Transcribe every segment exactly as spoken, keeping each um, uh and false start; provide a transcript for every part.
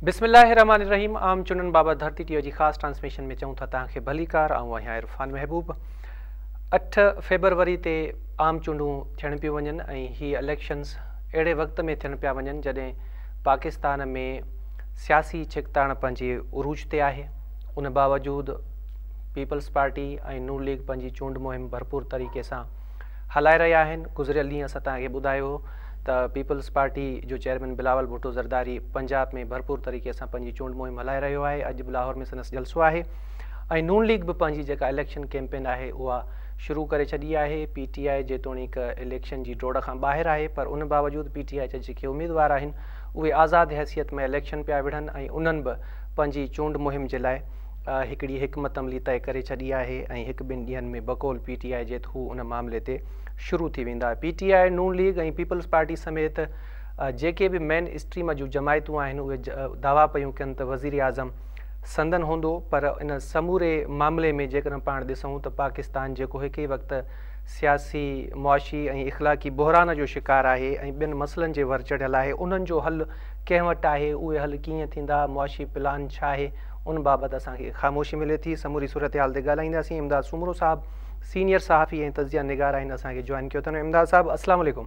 बिस्मिल्लाहिर्रहमानिर्रहीम। आम चुनन बाबत धरती टीवी जी ख़ास ट्रांसमिशन में चऊं था तव्हांखे भलीकार। आऊं आहियां इरफान महबूब। अठ फेबरवरी ते आम चूंडूं थियण पियूं वञनि ऐं हीअ इलेक्शन्स अहिड़े वक़्त में थियण पिया वञनि जॾहिं पाकिस्तान में सियासी छिकताण पंहिंजे उरूज ते आहे। उन बावजूदि पीपल्स पार्टी ऐं नून लीग पंहिंजी चूंड मुहिम भरपूर तरीक़े सां हलाए रहिया आहिनि। गुज़िरियल ॾींहुं असां तव्हांखे ॿुधायो त पीपल्स पार्टी जो चेयरमैन बिलावल भुट्टो ज़रदारी पंजाब में भरपूर तरीक़े सां पंहिंजी चूंड मुहिम हलाए रहियो आहे। अॼु लाहौर में संदसि जलसो आहे ऐं नून लीग बि पंहिंजी जेका इलेक्शन कैंपेन आहे उहा शुरू करे छॾी आहे। पी टी आई जेतोणीक इलेक्शन जी डोड़ खां ॿाहिरि आहे, पर उन बावजूदि पी टी आई जा जेके उमेदवार आहिनि उहे आज़ादु हैसियत में इलेक्शन पिया विढ़नि ऐं उन्हनि बि पंहिंजी चूंड मुहिम जे लाइ हिकिड़ी हिकमत अमली तय करे छॾी आहे ऐं हिकु ॿिनि ॾींहंनि में बकौल पी टी आई जे थ्रू उन मामले ते शुरू थी वेंदा। P T I, Noon League ऐं पीपल्स पार्टी समेत जेके बि मेन स्ट्रीम जूं जमायतूं आहिनि उहे दावा पियूं कनि त वज़ीर आज़म संदन हूंदो, पर इन समूरे मामले में जेकॾहिं पाण ॾिसूं त पाकिस्तान जेको हिकु ई वक़्तु सियासी मुआशी ऐं इख़लाक़ी बहिरान जो शिकार आहे ऐं ॿियनि मसइलनि जे वर चढ़ियल आहे, उन्हनि जो हल कंहिं वटि आहे, उहे हल कीअं थींदा, मुआशी प्लान छा आहे, उन बाबति असांखे ख़ामोशी मिले थी। समूरी सूरत हाल ते ॻाल्हाईंदासीं। इमदाद सूमरो साहब सीनियर सहाफ़ी ऐं तज़िया निगार आहिनि, असांखे जॉइन कयो अथनि। इमदाद साहब अस्सलाम वालेकुम।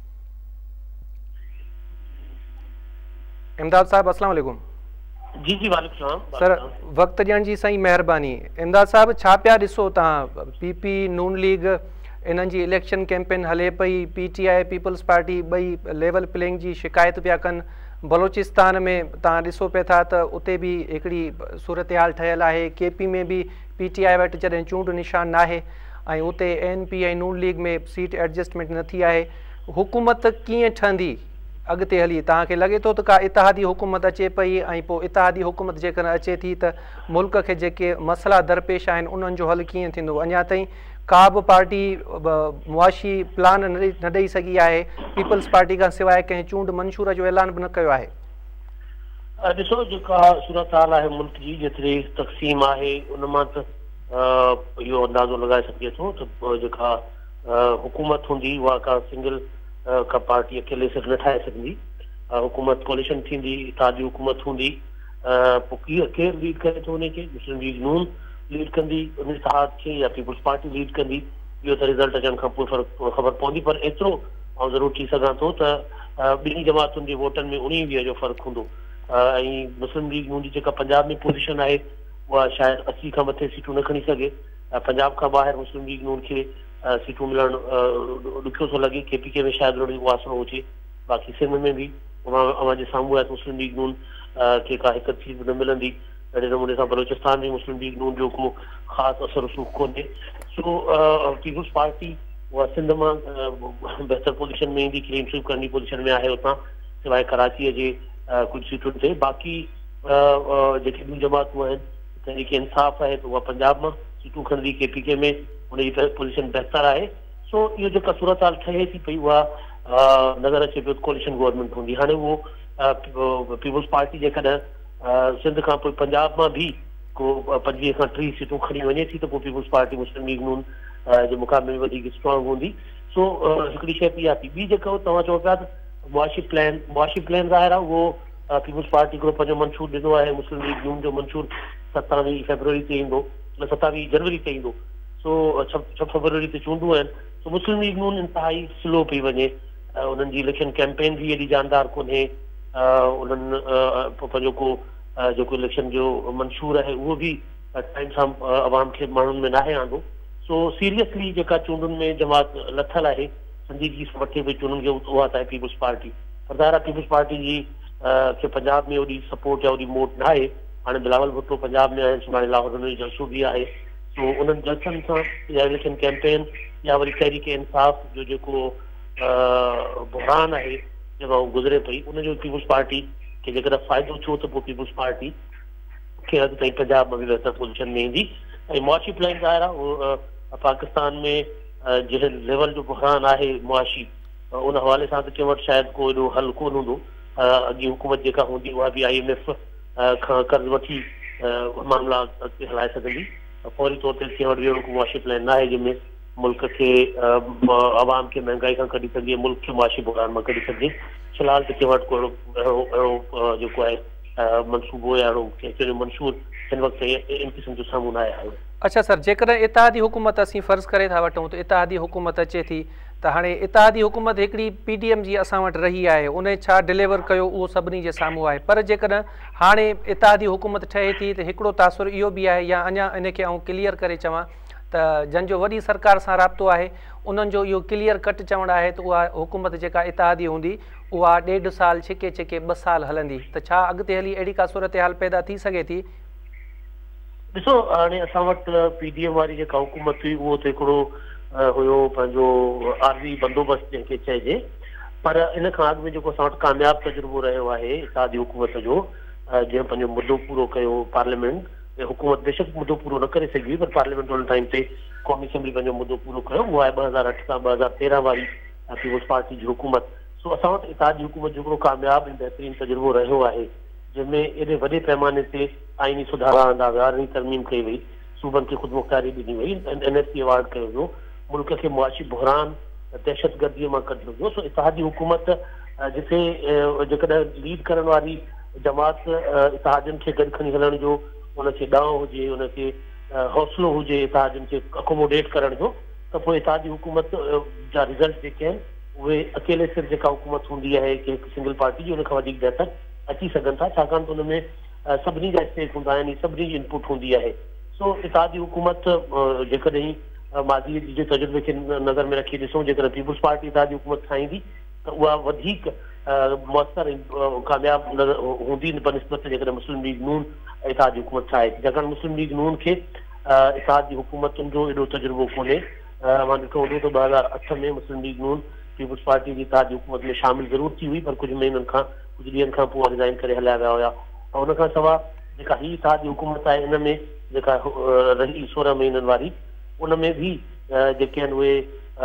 इमदाद साहब अस्सलाम वालेकुम। जी जी वालेकुम सलाम सर, वक़्त ॾियण जी साईं महिरबानी। इमदाद साहब, छा पिया ॾिसो तव्हां? पी पी नून लीग इन्हनि जी इलेक्शन कैंपेन हले पई, P T I Peoples Party ॿई लेवल प्लेइंग जी शिकायत पिया कनि। बलोचिस्तान में तव्हां ॾिसो पिया था त उते बि हिकिड़ी सूरत हाल ठहियल आहे। के पी में बि पी टी आई वटि जॾहिं चूंड निशान नाहे ऐं उते एन पी ऐं नून लीग में सीट एडजस्टमेंट न थी आहे। हुकूमत कीअं ठहंदी अॻिते हली? तव्हांखे लॻे थो त का इतिहादी हुकूमत अचे पई ऐं पोइ इतिहादी हुकूमत जेकॾहिं अचे थी त मुल्क खे जेके मसइला दरपेश आहिनि उन्हनि जो हल कीअं थींदो? अञा ताईं का बि पार्टी मुआशी प्लान न ॾेई सघी आहे, पीपल्स पार्टी खां सवाइ कंहिं चूंड मंशूर जो ऐलान बि न कयो आहे। ॾिसो, जेका सूरत हाल आहे मुल्क जी, जेतिरी तक़सीम आहे उन मां त इहो अंदाज़ो लॻाए सघिजे थो त जेका हुकूमत हूंदी उहा का सिंगल का पार्टी अकेले सिर्फ़ न ठाहे सघंदी। हुकूमत कोलिशन थींदी, इत्तेहादी हुकूमत हूंदी, पोइ कीअं केरु लीड करे थो उनखे, मुस्लिम लीग नून लीड कंदी उन इत्तेहाद खे या पीपल्स पार्टी लीड कंदी, इहो त रिज़ल्ट अचण खां पोइ फ़र्क़ु ख़बर पवंदी। पर एतिरो ऐं ज़रूरु थी सघां थो त ॿिन्ही जमातुनि जे वोटनि में उणिवीह वीह जो फ़र्क़ु हूंदो। ऐं मुस्लिम लीग नून जी जेका पंजाब में पोज़ीशन आहे उहा शायदि असी खां मथे सीटूं न खणी सघे। पंजाब खां ॿाहिरि मुस्लिम लीग नून खे सीटूं मिलणु ॾुखियो थो लॻे। के पी के में शायदि उहो आसिरो हुजे, बाक़ी सिंध में बि अवां जे साम्हूं आहे मुस्लिम लीग नून खे का हिकु सीट न मिलंदी। अहिड़े नमूने सां बलोचिस्तान में मुस्लिम लीग नून जो को ख़ासि असर रसूख़ कोन्हे। सो पीपल्स पार्टी उहा सिंध मां बहितर पोज़ीशन में ईंदी, क्लीन स्वीप करणी पोज़ीशन में आहे उतां, सवाइ कराचीअ जे कुझु सीटुनि ते। बाक़ी जेके ॿियूं जमातूं आहिनि, तहरीक इंसाफ़ आहे त उहा पंजाब मां सीटूं खणंदी, के पी के में उनजी पोज़ीशन बहितर आहे। सो इहो जेका सूरत हाल ठहे थी पई उहा नज़र अचे पियो कोलिशन गवर्नमेंट हूंदी। हाणे उहो पीपल्स पार्टी जेकॾहिं सिंध खां पोइ पंजाब मां बि को पंजवीह खां टीह सीटूं खणी वञे थी त पोइ पीपल्स पार्टी मुस्लिम लीग नून जे मुक़ाबले में वधीक स्ट्रॉन्ग हूंदी। सो हिकिड़ी शइ इहा थी। ॿी जेका तव्हां चओ पिया त मुआशी प्लान मुआशी प्लान ज़ाहिर आहे उहो पीपल्स पार्टी हिकिड़ो पंहिंजो मंशूर ॾिनो आहे। मुस्लिम लीग नून जो मंशूर सतावीह फरवरी ते ईंदो, सतावीह जनवरी ते ईंदो। सो छह छह फरवरी ते चूंडूं आहिनि। सो मुस्लिम लीग नून इंतिहाई स्लो पई वञे, उन्हनि जी इलेक्शन कैंपेन बि एॾी जानदार कोन्हे, उन्हनि पंहिंजो को जेको इलेक्शन जो मंशूर आहे उहो बि टाइम सां अवाम खे माण्हुनि में नाहे आंदो। सो सीरियसली जेका चूंडुनि में जमात लथल आहे, संजीदगी सां वठे पई चूंडुनि खे, उहा त आहे पीपल्स पार्टी। पर ज़ाहिर आहे पीपल्स पार्टी जी खे पंजाब में ओॾी सपोर्ट या ओॾी मोट न आहे। हाणे बिलावल भुट्टो पंजाब में आहिनि, सुभाणे लाहौर में जलसो बि आहे। सो उन्हनि जलसनि सां या इलेक्शन कैंपेन या वरी तहरीक इंसाफ़ जो जेको बहिरान आहे जेका उहो गुज़रे पई, उनजो पीपल्स पार्टी खे जेकॾहिं फ़ाइदो थियो त पोइ पीपल्स पार्टी खे अॻु ताईं पंजाब में बि बहितर पोज़ीशन में ईंदी। ऐं मुआशी प्लान ज़ाहिर आहे उहो पाकिस्तान में जंहिं लेवल जो बहिरान आहे मुआशी, उन हवाले सां त कंहिं वटि शायदि को एॾो हल कोन हूंदो। अॻी हुकूमत जेका हूंदी उहा बि आई एम एफ खां कर्ज़ वठी मामला अॻिते हलाए सघंदी। फौरी तौर ते कंहिं वटि अहिड़ो मुआशी प्लान न आहे जंहिंमें मुल्क खे आवाम खे महांगाई खां कढी सघे, मुल्क खे मुआशी बहिरान मां कढी सघे। फ़िलहाल त कंहिं वटि को अहिड़ो अहिड़ो जेको आहे मनसूबो या अहिड़ो मंशूर हिन वक़्तु इन क़िस्म जो साम्हूं न आयो। अच्छा सर, जेकॾहिं इतिहादी हुकूमत असीं फ़र्ज़ु करे था वठूं त इतिहादी हुकूमत अचे थी त हाणे इतिहादी हुकूमत हिकिड़ी पी डी एम जी असां वटि रही आहे, उन छा डिलीवर कयो उहो सभिनी जे साम्हूं आहे। पर जेकॾहिं हाणे इतिहादी हुकूमत ठहे थी त हिकिड़ो तासुर इहो बि आहे, या अञा इनखे आउं क्लियर करे चवां त जंहिंजो वॾी सरकार सां राब्तो आहे उन्हनि जो इहो क्लियर कट चवणु आहे त उहा हुकूमत जेका इतिहादी हूंदी उहा ॾेढ साल छिके छिके ॿ साल हलंदी, त छा अॻिते हली अहिड़ी का सूरत हाल पैदा थी सघे थी? ॾिसो, हाणे असां वटि पी डी एम वारी जेका हुकूमत हुई उहो त हिकिड़ो हुयो पंहिंजो आर्मी बंदोबस्तु जंहिंखे चइजे, पर इन खां अॻु में जेको असां वटि कामयाबु तजुर्बो रहियो आहे इतिहादी हुकूमत जो, जंहिं पंहिंजो मुदो पूरो कयो पार्लियामेंट, हुकूमत बेशक मुदो पूरो न करे सघी पर पार्लियामेंट उन टाइम ते क़ौमी असेंबली पंहिंजो मुदो पूरो कयो, उहा आहे ॿ हज़ार अठ खां ॿ हज़ार तेरहं वारी पीपुल्स पार्टी जी हुकूमत। सो असां वटि इतिहादी हुकूमत जो हिकिड़ो कामयाबु ऐं बहितरीनु तजुर्बो रहियो आहे, जंहिंमें एॾे वॾे पैमाने ते आइनी सुधारा आंदा विया, आर्मी तरमीम कई वई, सूबनि खे ख़ुदमुख़्तियारी ॾिनी वई, एन एस सी अवार्ड कयो वियो, मुल्क खे मुआशी बहरान दहशतगर्दीअ मां कढियो वियो। सो इतिहादी हुकूमत जिथे जेकॾहिं लीड करण वारी जमात इतिहादियुनि खे गॾु खणी हलण जो उनखे ॾांहुं हुजे, उनखे हौसलो हुजे इतिहादियुनि खे अकोमोडेट करण जो, त पोइ इतिहादी हुकूमत जा रिज़ल्ट जेके आहिनि उहे अकेले सिर्फ़ु जेका हुकूमत हूंदी आहे कि हिकु सिंगल पार्टी जी, उन खां वधीक बहितर अची सघनि था, छाकाणि त हुन में सभिनी जा स्टेक हूंदा आहिनि, सभिनी जी इनपुट हूंदी आहे। सो इतिहादी हुकूमत जेकॾहिं माज़ी जे तजुर्बे खे नज़र में रखी ॾिसूं, जेकॾहिं पीपुल्स पार्टी इतिहादी हुकूमत ठाहींदी त उहा वधीक मुअसर ऐं कामयाबु नज़र हूंदी बनिस्बत जेकॾहिं मुस्लिम लीग नून इतिहादी हुकूमत ठाहे थी, छाकाणि मुस्लिम लीग नून खे इतिहादी हुकूमतुनि जो एॾो तजुर्बो कोन्हे। मां ॾिठो हूंदो त ॿ हज़ार अठ में मुस्लिम लीग नून पीपुल्स पार्टी जी इतिहादी हुकूमत में शामिल ज़रूरु थी हुई, पर कुझु महीननि खां कुझु ॾींहंनि खां पोइ रिज़ाइन करे हलिया विया हुया। ऐं हुन खां सवाइ जेका हीअ इतिहादी हुकूमत आहे इन में जेका रही सोरहं महीननि वारी, उन में बि जेके आहिनि उहे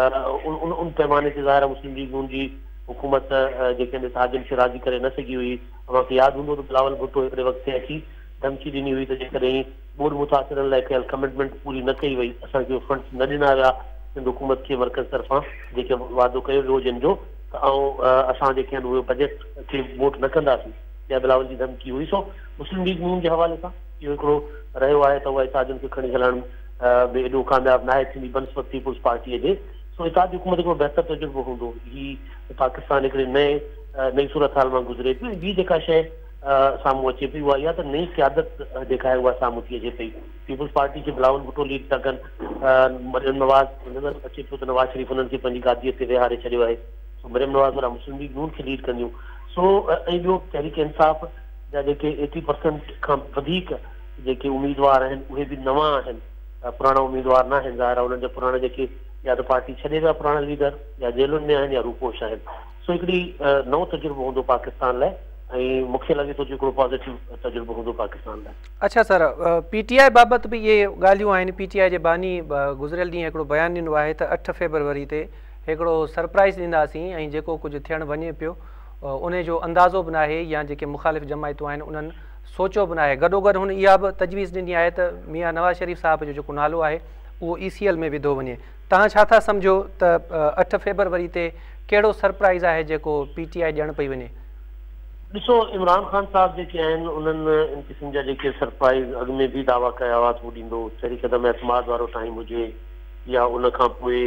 उन पैमाने ते ज़ाहिर मुस्लिम लीग नून जी हुकूमत जेके आहिनि इतिहादियुनि खे राज़ी करे न सघी हुई। तव्हांखे यादि हूंदो त बिलावल भुट्टो हिकिड़े वक़्त ते अची धमकी ॾिनी हुई त जेकॾहिं ॿोॾ मुतासिरनि लाइ कयल कमिटमेंट पूरी न कई वई, असांखे फंड्स न ॾिना विया सिंध हुकूमत खे मर्कज़ तरफ़ां जेके वाइदो कयो वियो जिन जो, त ऐं असां जेके आहिनि उहे बजट खे वोट न कंदासीं, या बिलावल जी धमकी हुई। सो मुस्लिम लीग नून जे हवाले सां इहो हिकिड़ो रहियो आहे त उहा इतिहादियुनि खे खणी हलण में एॾो कामयाबु न आहे थींदी बनिस्बत पीपुल्स पार्टीअ जे। सो इतिहादी हुकूमत हिकिड़ो बहितर तजुर्बो हूंदो, ही पाकिस्तान हिकिड़े नए नई सूरत हाल मां गुज़रे थी। ॿी जेका शइ साम्हूं अचे पई उहा इहा त नई क़यादत जेका आहे उहा साम्हूं थी अचे पई। पीपुल्स पार्टी खे बिलावल भुट्टो लीड था कनि, मरियम नवाज़ नज़र अचे पियो त नवाज़ शरीफ़ हुननि खे पंहिंजी गादीअ ते विहारे छॾियो आहे। सो मरियम नवाज़ वारा मुस्लिम लीग नून खे लीड कंदियूं। सो ऐं ॿियो तहरीक इंसाफ़ जा जेके एटी परसेंट खां वधीक जेके उम्मीदवार आहिनि उहे बि नवां आहिनि, पुराणा उम्मीदवार न आहिनि, ज़ाहिर आहे उन्हनि जा पुराणा जेके या त पार्टी छॾे विया पुराणा लीडर या जेलुनि में आहिनि या रूपोश आहिनि। सो हिकिड़ी नओं तजुर्बो हूंदो पाकिस्तान लाइ, ऐं मूंखे लॻे थो हिकिड़ो पॉज़िटिव तजुर्बो हूंदो पाकिस्तान लाइ। अच्छा सर, पी टी आई बाबति बि इहे ॻाल्हियूं आहिनि। पी टी आई जे बानी गुज़िरियल ॾींहुं हिकिड़ो बयानु ॾिनो आहे त अठ फेबरवरी ते हिकिड़ो सरप्राइज़ ॾींदासीं ऐं जेको कुझु थियणु वञे पियो उन जो अंदाज़ो बि न आहे, या जेके मुख़ालिफ़ जमायतूं आहिनि उन्हनि सोचियो बि न आहे। गॾोगॾु हुन इहा बि तजवीज़ ॾिनी आहे त मियां नवाज़ शरीफ़ साहिब जो जेको नालो आहे उहो ई सी एल में विधो वञे। तव्हां छा था सम्झो त अठ फेबरवरी ते कहिड़ो सरप्राइज़ आहे जेको पी टी आई ॾियणु पई वञे? ॾिसो, इमरान ख़ान साहिब जेके आहिनि उन्हनि इन क़िस्म जा जेके सरप्राइज़ अॻु में बि दावा कया हुआ त उहो ॾींदो, तहरीक दम एतमाद वारो टाइम हुजे या उन खां पोइ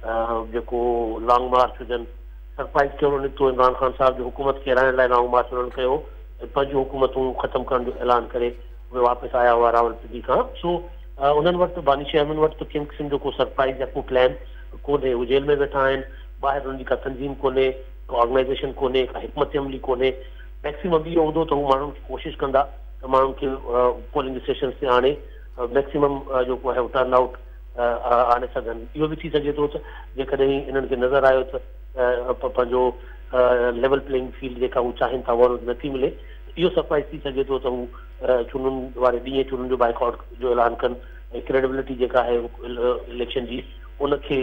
जेको लॉन्ग मार्च हुजनि, सरप्राइज़ कहिड़ो निकितो। इमरान ख़ान साहिब जी हुकूमत खे हराइण लाइ लॉन्ग मार्च उन्हनि कयो, पंज हुकूमतूं ख़तमु करण जो ऐलान करे उहे वापसि आया हुआ रावलपिंडी खां। सो उन्हनि वटि बानिश अहमद वटि त कंहिं क़िस्म जो को सरप्राइज़ या को प्लान कोन्हे। उहे जेल में वेठा आहिनि, ॿाहिरि उन्हनि जी का तंज़ीम कोन्हे, का ऑर्गनाइज़ेशन कोन्हे, का हिकमत अमली कोन्हे। मैक्सिमम इहो हूंदो त हू माण्हुनि खे कोशिशि कंदा त माण्हुनि खे पोलिंग स्टेशन ते आणे मैक्सिमम जेको आहे टर्न आउट आणे सघनि। इहो बि थी सघे थो त जेकॾहिं इन्हनि खे नज़र आयो त पंहिंजो लेवल प्लेइंग फील्ड जेका हू चाहिनि था उहा नथी मिले, इहो सरप्राइज़ थी सघे थो त हू चूंडुनि वारे ॾींहुं चूंडुनि जो बाइकआउट जो ऐलान कनि ऐं क्रेडिबिलिटी जेका आहे इलेक्शन जी उनखे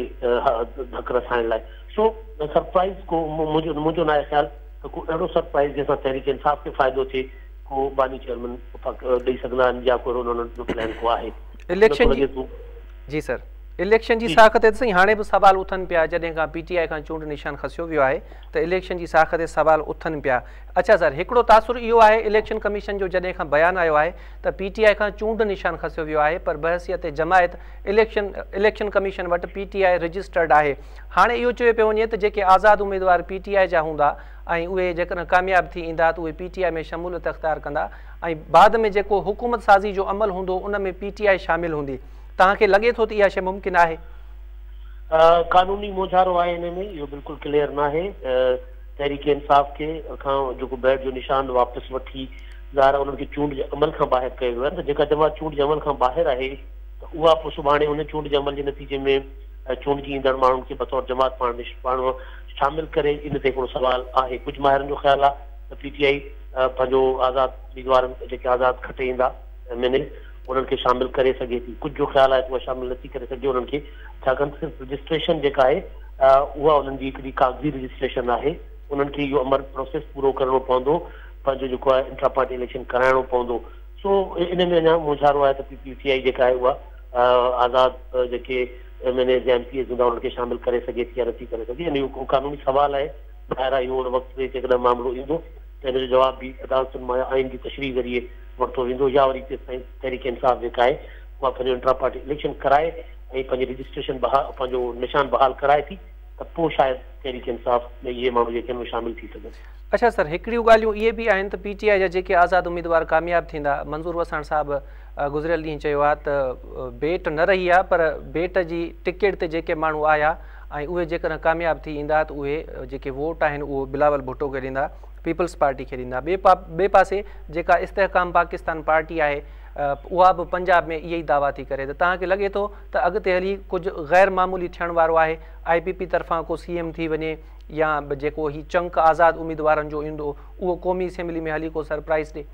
धक रसाइण लाइ। सो सरप्राइज़ को मुंहिंजो मुंहिंजो न आहे ख़्यालु त को अहिड़ो सरप्राइज़ जंहिंसां तहरीक इंसाफ़ खे फ़ाइदो थिए को बानी चेयरमैन ॾेई सघंदा आहिनि या को उन्हनि जो प्लान को आहे। इलेक्शन जी जी सर इलेक्शन जी साख ते साईं हाणे बि सवाल उथनि पिया जॾहिं खां पीटीआई खां चूंड निशान खसियो वियो आहे त इलेक्शन जी साख ते सवाल उथनि पिया। अच्छा सर, हिकिड़ो तासुर इहो आहे इलेक्शन कमीशन जो जॾहिं खां बयानु आयो आहे त पीटीआई खां चूंड निशान खसियो वियो आहे, पर बहसियत जमायत इलेक्शन इलेक्शन कमीशन वटि पीटीआई रजिस्टर्ड आहे। हाणे इहो चयो पियो वञे त जेके आज़ादु उमेदवार पीटीआई जा हूंदा ऐं उहे जेकॾहिं कामयाबु थी ईंदा त उहे पीटीआई में शमूलियत अख़्तियार कंदा ऐं बाद में जेको हुकूमत साज़ी जो अमल हूंदो उन में पीटीआई शामिल हूंदी। तव्हांखे लॻे थो त इहा शइ मुमकिन आहे? कानूनी मोझारो आहे हिन में, इहो बिल्कुलु क्लियर न आहे। तहरीक इंसाफ़ खे खां जेको बैट जो निशान वापसि वठी ज़ाहिर उन्हनि खे चूंड जे अमल खां ॿाहिरि कयो वियो आहे। त जेका जमात चूंड जे अमल खां ॿाहिरि आहे त उहा पोइ सुभाणे उन चूंड जे अमल जे नतीजे में चूंडजी ईंदड़ माण्हुनि खे बतौर जमात पाण पाण शामिल करे इन ते हिकिड़ो सुवाल आहे। कुझु माहिरनि जो ख़्यालु आहे त पीटीआई पंहिंजो आज़ादु उमेदवारनि जेके आज़ादु खटे ईंदा एम एन ए उन्हनि खे शामिल करे सघे थी। कुझु जो ख़्यालु आहे त उहा शामिल नथी करे सघे उन्हनि खे, छाकाणि त सिर्फ़ु रजिस्ट्रेशन जेका आहे उहा उन्हनि जी हिकिड़ी कागज़ी रजिस्ट्रेशन आहे। उन्हनि खे इहो अमल प्रोसेस पूरो करणो पवंदो, पंहिंजो जेको आहे इंट्रा पार्टी इलेक्शन कराइणो पवंदो। सो इन में अञा मुंझारो आहे त पीटीआई जेका आहे उहा आज़ादु जेके एम एन ए या एम पी एस हूंदा उन्हनि खे शामिल करे सघे थी या नथी करे सघे। यानी इहो कानूनी सुवाल आहे। ॿाहिरां इहो उन वक़्त ते जेकॾहिं मामिलो ईंदो त हिन जो जवाब बि अदालतुनि मां आइन जी तशरीह ज़रिए वरितो वेंदो, या वरी तहरीक इंसाफ़ जेका आहे उहा पंहिंजो इंट्रा पार्टी इलेक्शन कराए ऐं पंहिंजी रजिस्ट्रेशन बहाल पंहिंजो निशान बहाल कराए थी त पोइ शायदि तहरीक इंसाफ़ में इहे माण्हू जेके आहिनि उहे शामिल थी सघनि। अच्छा सर, हिकिड़ियूं ॻाल्हियूं इहे बि आहिनि त पीटीआई जा जेके आज़ादु उमेदवार कामयाबु थींदा, मंज़ूर वसाण साहिबु गुज़िरियल ॾींहुं चयो आहे त बेट न रही आहे पर बेट जी टिकट ते जेके माण्हू आया ऐं उहे जेकॾहिं कामयाबु थी ईंदा त उहे जेके वोट आहिनि उहो बिलावल भुट्टो खे ॾींदा, पीपल्स पार्टी खे ॾींदा। ॿिए पा ॿिए पासे जेका इस्तेहकाम पाकिस्तान पार्टी आहे उहा बि पंजाब में इहा ई दावा थी करे। त तव्हांखे लॻे थो त अॻिते हली कुझु ग़ैर मामूली थियण वारो आहे, आई पी पी तरफ़ां को सी एम थी वञे या जेको ही चंक आज़ादु उमेदवारनि जो ईंदो उहो क़ौमी असेंबली में हली को सरप्राइज़ ॾे?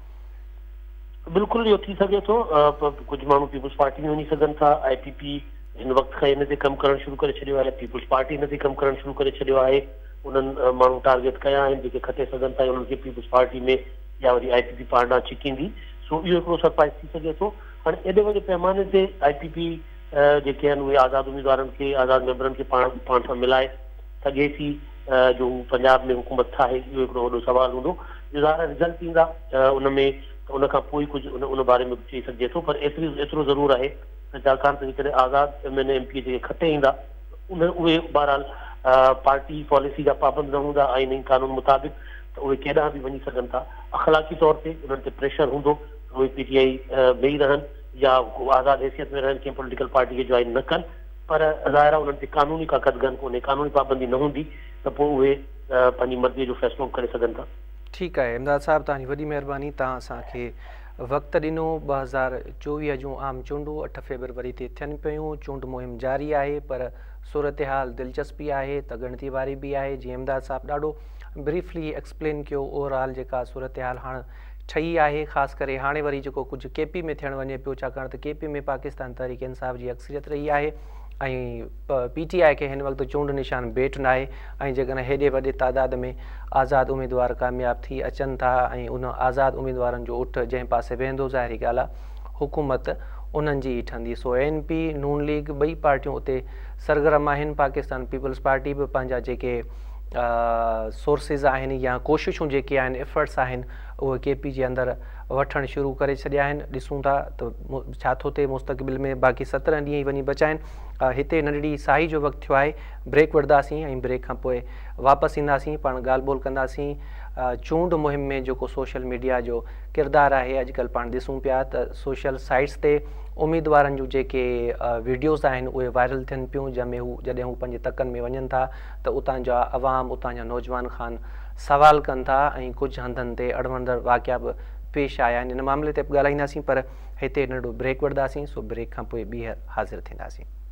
बिल्कुलु इहो थी सघे थो। कुझु माण्हू पीपल्स पार्टी में वञी सघनि था। आई पी पी हिन वक़्तु खां हिन ते कमु करणु शुरू करे छॾियो आहे, पीपल्स पार्टी हिन ते कमु करणु शुरू करे छॾियो आहे। उन्हनि माण्हू टारगेट कया आहिनि जेके खटे सघनि था उन्हनि खे पीपल्स पार्टी में या वरी आई पी पी पांडा छिकींदी। सो इहो हिकिड़ो सरप्राइज़ थी सघे थो। हाणे एॾे वॾे पैमाने ते आई पी पी जेके आहिनि उहे आज़ादु उमेदवारनि खे आज़ादु मेंबरनि खे पाण पाण सां मिलाए सघे थी जो पंजाब में हुकूमत ठाहे, इहो हिकिड़ो वॾो सुवाल हूंदो। जो ज़ाहिर रिज़ल्ट ईंदा उन में त उन खां पोइ कुझु उन उन बारे में चई सघिजे थो। पर एतिरी एतिरो ज़रूरु आहे त छाकाणि त जेकॾहिं आज़ादु M N A M P जेके खटे ईंदा उन उहे बहरहाल पार्टी पॉलिसी जा पाबंद न हूंदा आइन ऐं कानून मुताबिक़ त उहे केॾांहुं बि वञी सघनि था। अख़लाक़ी तौर ते उन्हनि ते प्रेशर हूंदो उहे पीटीआई वेही रहनि या आज़ादु हैसियत में रहनि, कंहिं पॉलिटिकल पार्टी खे ज्वाइन न कनि, पर ज़ाहिर आहे उन्हनि ते कानूनी का कदगन कोन्हे, कानूनी पाबंदी न हूंदी त पोइ उहे पंहिंजी मर्ज़ीअ जो फ़ैसिलो करे सघनि था। ठीकु आहे इमदाद साहिबु, तव्हांजी वॾी महिरबानी। तव्हां असांखे वक़्तु ॾिनो। ॿ हज़ार चोवीह जूं आम चूंडूं अठ फेबरवरी ते थियनि पियूं। चूंड मुहिम जारी आहे पर सूरत हाल दिलचस्पी आहे त ॻणती वारी बि आहे। जीअं इमदाद साहिबु ॾाढो ब्रीफली एक्सप्लेन कयो ओवरऑल जेका सूरत हाल हाणे ठही आहे, ख़ासि करे हाणे वरी जेको कुझु के पी में थियणु वञे पियो, छाकाणि त के पी में पाकिस्तान तहरीक इंसाफ़ जी अक्सरियत रही आहे ऐं पी टी आई खे हिन वक़्तु चूंड निशान भेट न आहे। ऐं जेकॾहिं हेॾे वॾे तादाद में आज़ादु उमेदवार कामयाबु थी अचनि था ऐं उन आज़ादु उमेदवारनि जो उठ जंहिं पासे वेंदो, ज़ाहिरी ॻाल्हि आहे हुकूमत उन्हनि जी ई ठहंदी। सो एन पी नून लीग ॿई पार्टियूं उते सरगर्म आहिनि। पाकिस्तान पीपल्स पार्टी बि पंहिंजा जेके सोर्सिस आहिनि या कोशिशूं जेके आहिनि एफर्ट्स आहिनि उहे के पी जे अंदरि वठणु शुरू करे छॾिया आहिनि। ॾिसूं था त छा थो थिए मुस्तक़बिल में। बाक़ी सत्रहं ॾींहं ई वञी बचा आहिनि। हिते नंढड़ी साही जो वक़्तु थियो आहे, ब्रेक वठंदासीं ऐं ब्रेक खां पोइ वापसि ईंदासीं, पाण ॻाल्हि ॿोल कंदासीं चूंड मुहिम में जेको सोशल मीडिया जो किरदारु आहे। अॼुकल्ह पाण ॾिसूं पिया त सोशल साइट्स ते उमेदवारनि जूं जेके वीडियोज़ आहिनि उहे वायरल थियनि पियूं, जंहिंमें हू जॾहिं हू पंहिंजे तकनि में वञनि था त उतां जा अवाम उतां जा नौजवान ख़ान सवाल कनि था ऐं कुझु हंधनि ते अड़वंदड़ वाक़िया बि पेश आया आहिनि। इन मामले ते बि ॻाल्हाईंदासीं, पर हिते नंढो ब्रेक वठंदासीं। सो ब्रेक खां पोइ ॿीहर हाज़िर थींदासीं।